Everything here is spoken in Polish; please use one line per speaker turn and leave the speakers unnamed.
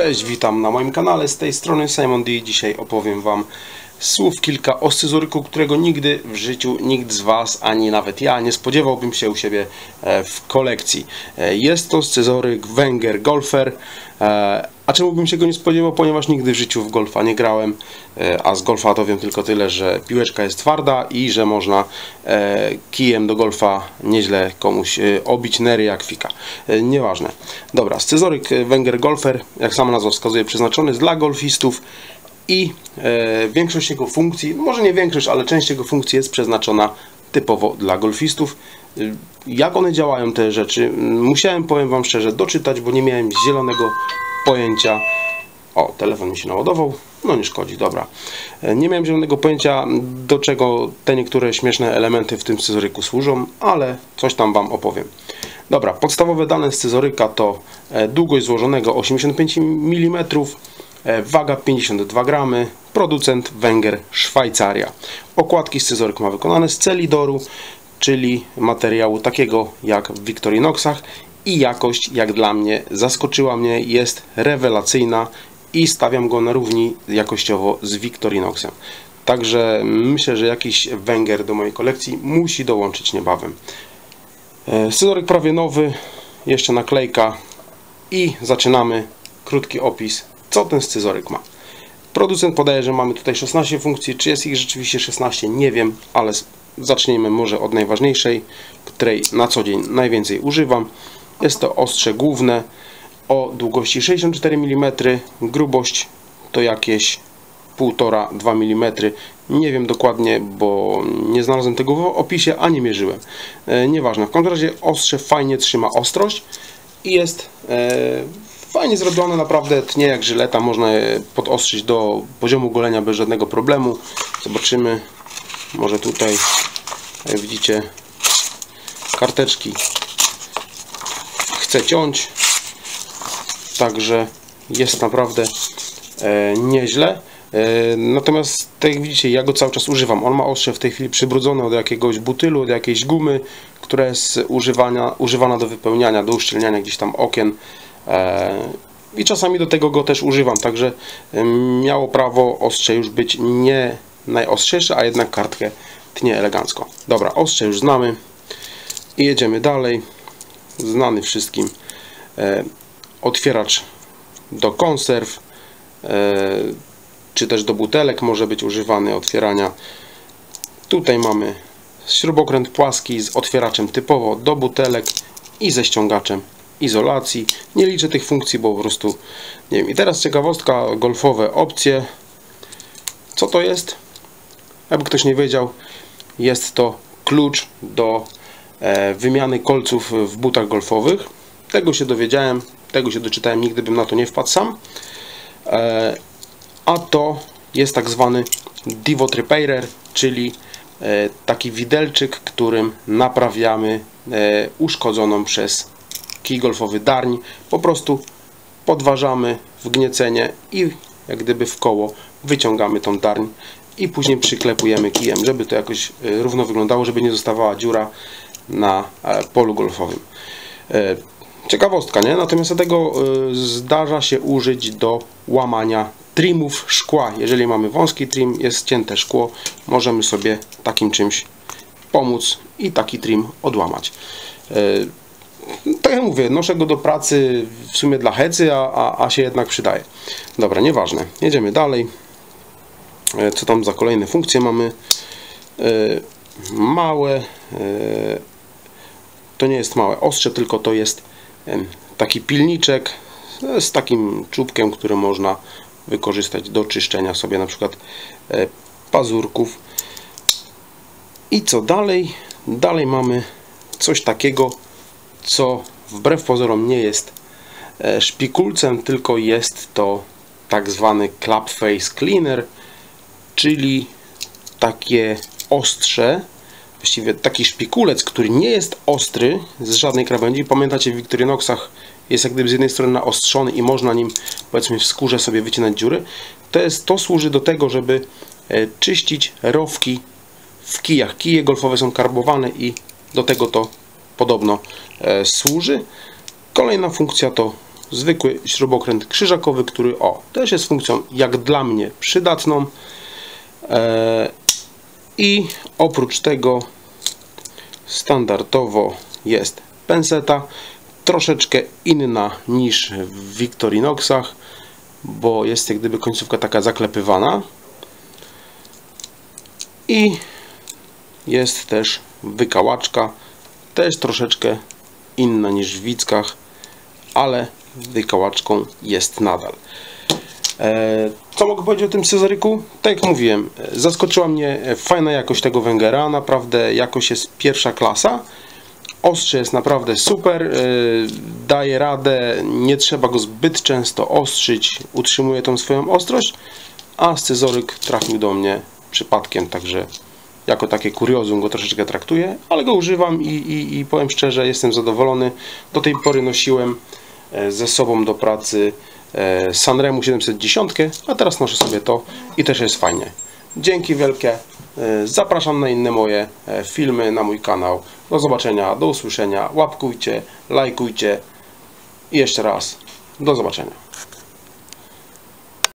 Cześć, witam na moim kanale, z tej strony Simon D. Dzisiaj opowiem Wam słów kilka o scyzoryku, którego nigdy w życiu nikt z Was, ani nawet ja, nie spodziewałbym się u siebie w kolekcji. Jest to scyzoryk Wenger Golfer. A czemu bym się go nie spodziewał? Ponieważ nigdy w życiu w golfa nie grałem, a z golfa to wiem tylko tyle, że piłeczka jest twarda i że można kijem do golfa nieźle komuś obić nery jak fika. Nieważne. Dobra, scyzoryk Wenger Golfer, jak sama nazwa wskazuje, przeznaczony jest dla golfistów i większość jego funkcji, może nie większość, ale część jego funkcji jest przeznaczona typowo dla golfistów. Jak one działają, te rzeczy, musiałem, powiem Wam szczerze, doczytać, bo nie miałem zielonego pojęcia. O, telefon mi się naładował, no nie szkodzi, dobra. Nie miałem zielonego pojęcia, do czego te niektóre śmieszne elementy w tym scyzoryku służą, ale coś tam Wam opowiem. Dobra, podstawowe dane scyzoryka to długość złożonego 85 mm, waga 52 gramy, producent Wenger Szwajcaria. Okładki scyzoryk ma wykonane z celidoru, czyli materiału takiego jak w Victorinoxach, i jakość, jak dla mnie, zaskoczyła mnie, jest rewelacyjna i stawiam go na równi jakościowo z Victorinoxem. Także myślę, że jakiś Wenger do mojej kolekcji musi dołączyć niebawem. Scyzoryk prawie nowy, jeszcze naklejka i zaczynamy. Krótki opis, co ten scyzoryk ma. Producent podaje, że mamy tutaj 16 funkcji. Czy jest ich rzeczywiście 16? Nie wiem, ale zacznijmy może od najważniejszej, której na co dzień najwięcej używam. Jest to ostrze główne o długości 64 mm, grubość to jakieś 1,5–2 mm. Nie wiem dokładnie, bo nie znalazłem tego w opisie, a nie mierzyłem. Nieważne, w każdym razie ostrze fajnie trzyma ostrość i jest fajnie zrobione, naprawdę tnie jak żyleta, można je podostrzyć do poziomu golenia bez żadnego problemu. Zobaczymy, może tutaj, jak widzicie, karteczki chce ciąć, także jest naprawdę nieźle. Natomiast tak jak widzicie, ja go cały czas używam. On ma ostrze w tej chwili przybrudzone od jakiegoś butylu, od jakiejś gumy, która jest używana do wypełniania, do uszczelniania gdzieś tam okien. I czasami do tego go też używam, także miało prawo ostrze już być nie najostrzejsze, a jednak kartkę tnie elegancko. Dobra, ostrze już znamy i jedziemy dalej. Znany wszystkim otwieracz do konserw, czy też do butelek może być używany otwierania. Tutaj mamy śrubokręt płaski z otwieraczem typowo do butelek i ze ściągaczem izolacji. Nie liczę tych funkcji, bo po prostu nie wiem. I teraz ciekawostka, golfowe opcje. Co to jest? Jakby ktoś nie wiedział, jest to klucz do wymiany kolców w butach golfowych. Tego się dowiedziałem, tego się doczytałem, nigdy bym na to nie wpadł sam. A to jest tak zwany Divot Repairer, czyli taki widelczyk, którym naprawiamy uszkodzoną przez kij golfowy darń. Po prostu podważamy wgniecenie i jak gdyby w koło wyciągamy tą darń i później przyklepujemy kijem, żeby to jakoś równo wyglądało, żeby nie zostawała dziura na polu golfowym. Ciekawostka, nie? Natomiast tego zdarza się użyć do łamania trimów szkła. Jeżeli mamy wąski trim, jest cięte szkło, możemy sobie takim czymś pomóc i taki trim odłamać. Tak jak mówię, noszę go do pracy w sumie dla hecy, a się jednak przydaje. Dobra, nieważne. Jedziemy dalej. Co tam za kolejne funkcje mamy? Małe, to nie jest małe ostrze, tylko to jest taki pilniczek z takim czubkiem, który można wykorzystać do czyszczenia sobie na przykład pazurków. I co dalej? Dalej mamy coś takiego, co wbrew pozorom nie jest szpikulcem, tylko jest to tak zwany Club Face Cleaner, czyli takie ostrze, właściwie taki szpikulec, który nie jest ostry z żadnej krawędzi. Pamiętacie, w Victorinoxach jest jak gdyby z jednej strony naostrzony i można nim, powiedzmy, w skórze sobie wycinać dziury. To służy do tego, żeby czyścić rowki w kijach. Kije golfowe są karbowane i do tego to podobno służy. Kolejna funkcja to zwykły śrubokręt krzyżakowy, który też jest funkcją jak dla mnie przydatną. I oprócz tego standardowo jest penseta, troszeczkę inna niż w Victorinoxach, bo jest jak gdyby końcówka taka zaklepywana. I jest też wykałaczka, też troszeczkę inna niż w Wickach, ale wykałaczką jest nadal. Co mogę powiedzieć o tym scyzoryku? Tak jak mówiłem, zaskoczyła mnie fajna jakość tego Wengera, naprawdę jakość jest pierwsza klasa. Ostrze jest naprawdę super, daje radę, nie trzeba go zbyt często ostrzyć, utrzymuje tą swoją ostrość, a scyzoryk trafił do mnie przypadkiem, także jako takie kuriozum go troszeczkę traktuję, ale go używam i powiem szczerze, jestem zadowolony. Do tej pory nosiłem ze sobą do pracy Sanremu 710, a teraz noszę sobie to i też jest fajnie. Dzięki wielkie, zapraszam na inne moje filmy, na mój kanał. Do zobaczenia, do usłyszenia, łapkujcie, lajkujcie i jeszcze raz do zobaczenia.